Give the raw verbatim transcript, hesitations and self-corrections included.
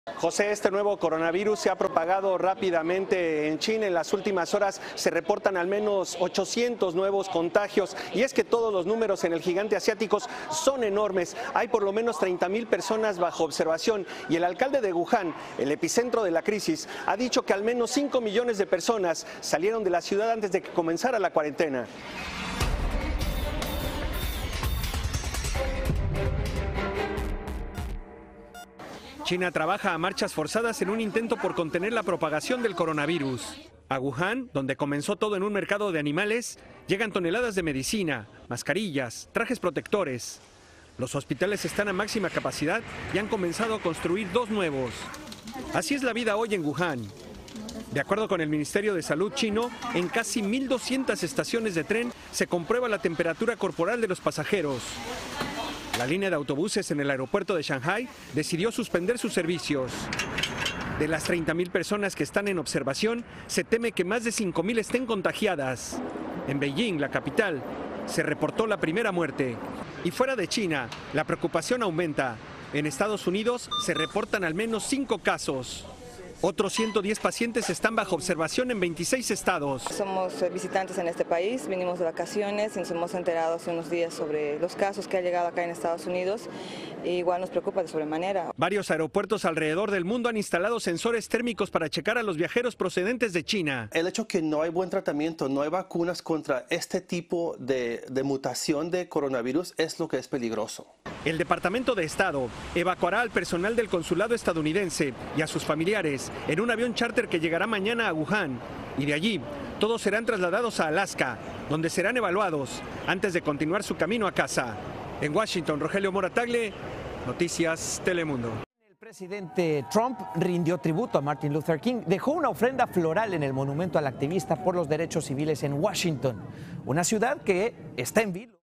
José, este nuevo coronavirus se ha propagado rápidamente en China. En las últimas horas se reportan al menos ochocientos nuevos contagios. Y es que todos los números en el gigante asiático son enormes. Hay por lo menos treinta mil personas bajo observación. Y el alcalde de Wuhan, el epicentro de la crisis, ha dicho que al menos cinco millones de personas salieron de la ciudad antes de que comenzara la cuarentena. China trabaja a marchas forzadas en un intento por contener la propagación del coronavirus. A Wuhan, donde comenzó todo en un mercado de animales, llegan toneladas de medicina, mascarillas, trajes protectores. Los hospitales están a máxima capacidad y han comenzado a construir dos nuevos. Así es la vida hoy en Wuhan. De acuerdo con el Ministerio de Salud chino, en casi mil doscientas estaciones de tren se comprueba la temperatura corporal de los pasajeros. La línea de autobuses en el aeropuerto de Shanghái decidió suspender sus servicios. De las treinta mil personas que están en observación, se teme que más de cinco mil estén contagiadas. En Beijing, la capital, se reportó la primera muerte. Y fuera de China, la preocupación aumenta. En Estados Unidos se reportan al menos cinco casos. Otros ciento diez pacientes están bajo observación en veintiséis estados. Somos visitantes en este país, vinimos de vacaciones y nos hemos enterado hace unos días sobre los casos que han llegado acá en Estados Unidos. E igual nos preocupa de sobremanera. Varios aeropuertos alrededor del mundo han instalado sensores térmicos para checar a los viajeros procedentes de China. El hecho que no hay buen tratamiento, no hay vacunas contra este tipo de, de mutación de coronavirus es lo que es peligroso. El Departamento de Estado evacuará al personal del consulado estadounidense y a sus familiares en un avión charter que llegará mañana a Wuhan. Y de allí, todos serán trasladados a Alaska, donde serán evaluados antes de continuar su camino a casa. En Washington, Rogelio Mora Tagle, Noticias Telemundo. El presidente Trump rindió tributo a Martin Luther King. Dejó una ofrenda floral en el monumento al activista por los derechos civiles en Washington, una ciudad que está en vilo.